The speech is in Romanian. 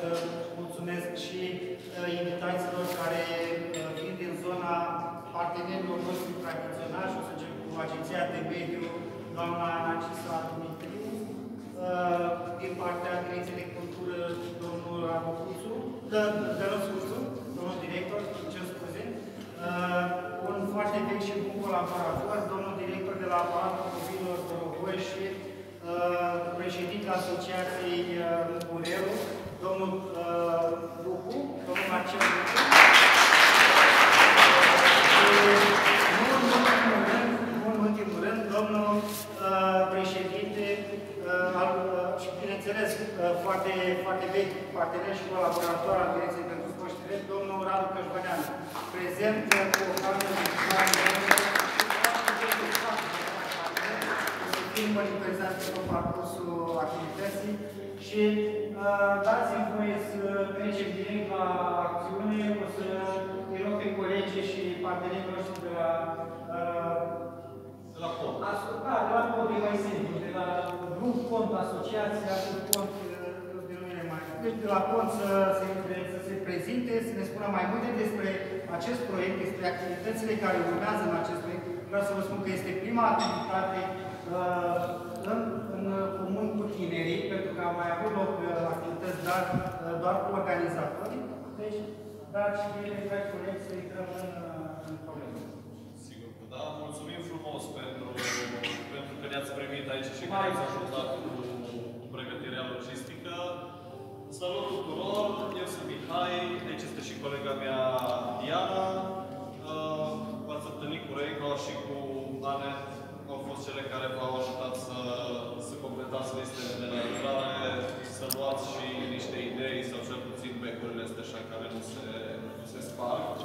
să mulțumesc și invitațiilor care vin din zona partenerilor noștri tradiționali și o să încep cu Agenția de Mediu, doamna Narcisa Dumitriu, din partea Direcției de Cultură, domnul Radocuțu, domnul director, ce scuze, un foarte vechi și bun colaborator, domnul director de la Aparatul Copiilor Dorogoși și președintele Asociației Burelu, domnul Lucu, domnul Marcel Lucu. Nu în ultimul rând, domnul președinte și, bineînțeles, foarte, foarte vechi partener și colaborator al Direcției pentru Sport și Tineret, domnul Radu Cășbănean, prezent cu ocazia de monitorizați pe parcursul activității și dați-mi voie să trecem direct la acțiune. O să îi rog pe colegii și partenerii noștri de la PONT. De la PONT e mai simplu, de la grup PONT, asociația cu PONT, deci de la PONT să se prezinte, să ne spună mai multe despre acest proiect, despre activitățile care urmează în acest proiect. Vreau să vă spun că este prima activitate în comun cu tinerii, pentru că au mai avut loc activități, dar doar cu organizatorii. Deci, dragi colegi, să intrăm în problemă. Sigur că da. Mulțumim frumos pentru că ne-ați primit aici și că ne-ați ajutat cu pregătirea logistică. Salut tuturor! Eu sunt Mihai, aici este și colega mea Diana. V-ați întâlnit cu Reico și cu Anet. Au fost cele care v-au ajutat să completați listele de la intrare, să luați și niște idei sau cel puțin becurile astea așa care nu se sparg.